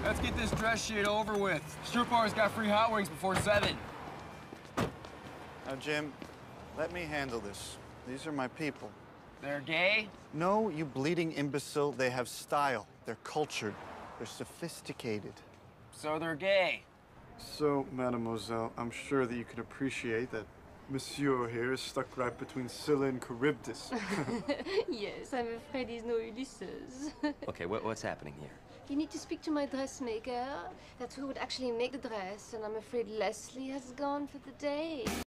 Let's get this dress shit over with. Strip bar's got free hot wings before 7. Now, Jim, let me handle this. These are my people. They're gay? No, you bleeding imbecile. They have style. They're cultured. They're sophisticated. So they're gay. So, mademoiselle, I'm sure that you can appreciate that Monsieur here is stuck right between Scylla and Charybdis. Yes, I'm afraid he's no Ulysses. Okay, what's happening here? You need to speak to my dressmaker. That's who would actually make the dress, and I'm afraid Leslie has gone for the day.